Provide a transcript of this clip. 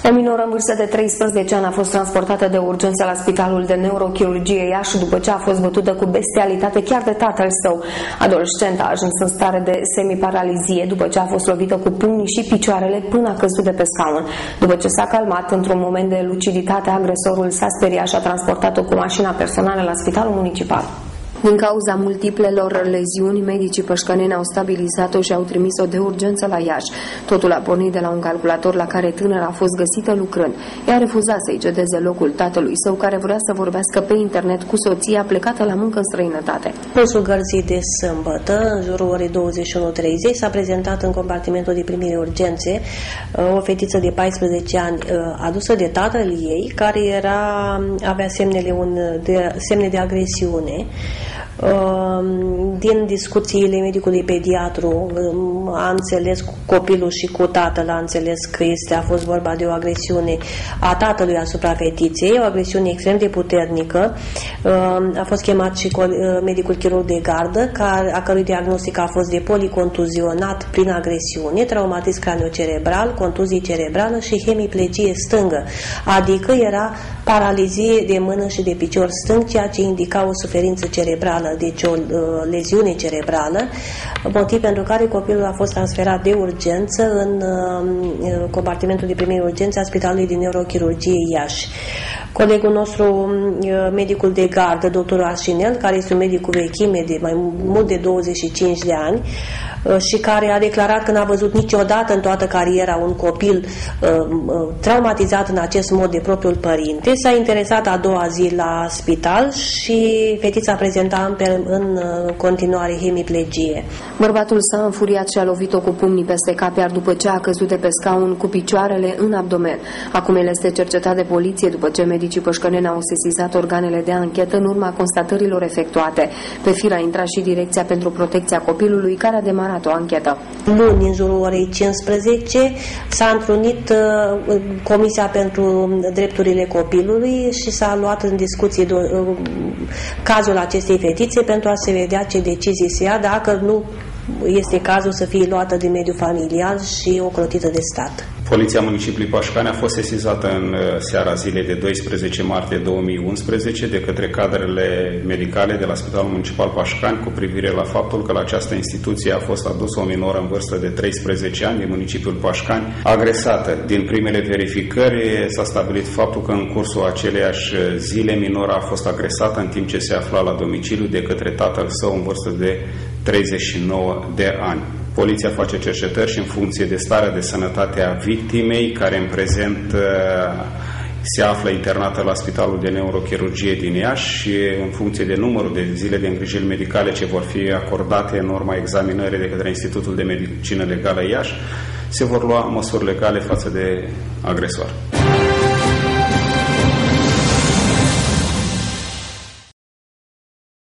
O minoră în vârstă de 13 ani a fost transportată de urgență la Spitalul de Neurochirurgie Iași după ce a fost bătută cu bestialitate chiar de tatăl său. Adolescenta a ajuns în stare de semiparalizie după ce a fost lovită cu pumnii și picioarele până a căzut de pe scaun. După ce s-a calmat, într-un moment de luciditate, agresorul s-a speriat și a transportat-o cu mașina personală la Spitalul Municipal. Din cauza multiplelor leziuni, medicii pășcăneni au stabilizat-o și au trimis-o de urgență la Iași. Totul a pornit de la un calculator la care tânăra a fost găsită lucrând. Ea a refuzat să-i cedeze locul tatălui său, care vrea să vorbească pe internet cu soția plecată la muncă în străinătate. Cursul gărzii de sâmbătă, în jurul orei 21:30, s-a prezentat în compartimentul de primire urgențe o fetiță de 14 ani adusă de tatăl ei, care avea semne de agresiune. Din discuțiile medicului pediatru a înțeles cu copilul și cu tatăl, a înțeles că a fost vorba de o agresiune a tatălui asupra fetiței, o agresiune extrem de puternică. A fost chemat și medicul chirurg de gardă, a cărui diagnostic a fost de policontuzionat prin agresiune, traumatism craniocerebral, contuzie cerebrală și hemiplegie stângă, adică era paralizie de mână și de picior stâng, ceea ce indica o suferință cerebrală, deci o leziune cerebrală, motiv pentru care copilul a fost transferat de urgență în compartimentul de primire urgență a Spitalului de Neurochirurgie Iași. Colegul nostru, medicul de gardă, doctorul Arșinel, care este un medic cu vechime de mai mult de 25 de ani și care a declarat că n-a văzut niciodată în toată cariera un copil traumatizat în acest mod de propriul părinte, s-a interesat a doua zi la spital și fetița prezenta în continuare hemiplegie. Bărbatul s-a înfuriat și a lovit-o cu pumnii peste cap, iar după ce a căzut de pe scaun cu picioarele în abdomen. Acum el este cercetat de poliție după ce medicii pășcăneni au sesizat organele de anchetă în urma constatărilor efectuate. Pe fir a intrat și Direcția pentru Protecția Copilului, care a demarat o anchetă. Luni, în jurul orei 15, s-a întrunit Comisia pentru Drepturile Copilului și s-a luat în discuție cazul acestei fetițe pentru a se vedea ce decizie se ia, dacă nu este cazul să fie luată din mediul familial și ocrotită de stat. Poliția Municipiului Pașcani a fost sesizată în seara zilei de 12 martie 2011 de către cadrele medicale de la Spitalul Municipal Pașcani cu privire la faptul că la această instituție a fost adusă o minoră în vârstă de 13 ani din municipiul Pașcani, agresată. Din primele verificări s-a stabilit faptul că în cursul aceleiași zile minora a fost agresată în timp ce se afla la domiciliu de către tatăl său în vârstă de 39 de ani. Poliția face cercetări și în funcție de starea de sănătate a victimei, care în prezent se află internată la Spitalul de Neurochirurgie din Iași, și în funcție de numărul de zile de îngrijiri medicale ce vor fi acordate în urma examinării de către Institutul de Medicină Legală Iași, se vor lua măsuri legale față de agresor.